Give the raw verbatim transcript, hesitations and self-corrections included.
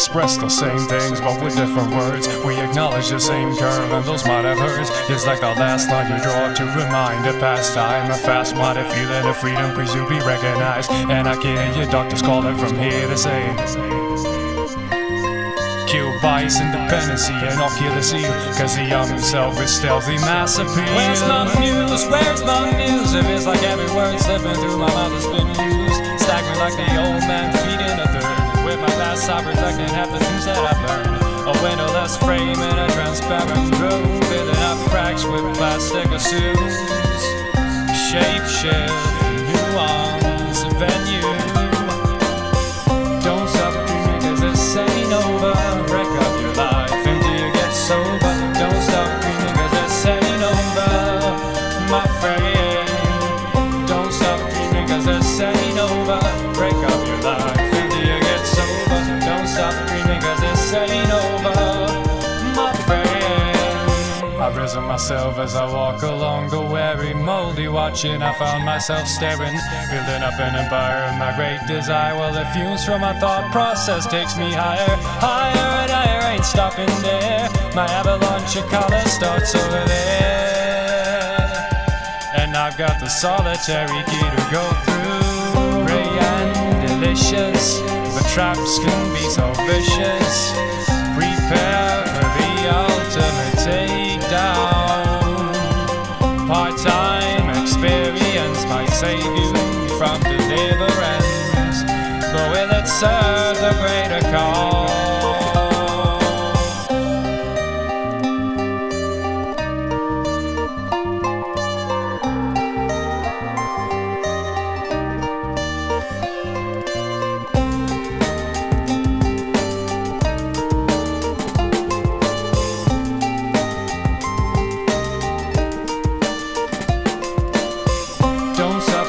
express the same things, but with different words. We acknowledge the same curve, and those might have hurts. It's like the last line you draw to remind a past time. A fast-minded feeling of freedom, please you be recognized. And I can hear your doctors calling from here to say, kill bias, independency, and I'll kill the seal, cause the young himself is stealthy mass appeal. Where's my muse? Where's my muse? If it's like every word slipping through my mouth has been used, staggering like the old man feeding a third. With my past I reflecting half the things that I've learned. A windowless frame in a transparent room, filling up cracks with plastic assumes. Shape shift, nuance, venue. Don't stop dreaming cause this ain't over. Wreck up your life until you get sober. Don't stop dreaming cause this ain't over, my friend. Don't stop dreaming cause this ain't over. Break up your life until you get sober. Don't stop dreaming cause this ain't over, my friend. I've risen myself as I walk along the weary, moldy watching. I found myself staring, building up an empire of my great desire. Well, the fumes from my thought process takes me higher, higher and higher, ain't stopping there. My avalanche of color starts over there, and I've got the solitary key to go through. Ray and delicious, but traps can be so vicious. Prepare for the ultimate takedown. Part-time experience might save you from deliverance, but will it serve the greater cause? Don't stop